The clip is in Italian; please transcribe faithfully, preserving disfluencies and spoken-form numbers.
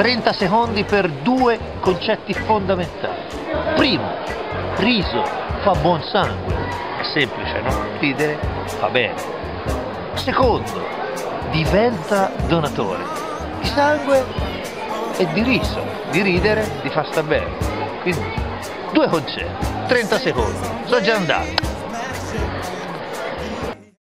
trenta secondi per due concetti fondamentali. Primo, riso fa buon sangue. È semplice, no? Ridere fa bene. Secondo, diventa donatore di sangue e di riso, di ridere, di fa sta bene. Quindi, due concetti, trenta secondi, sono già andato.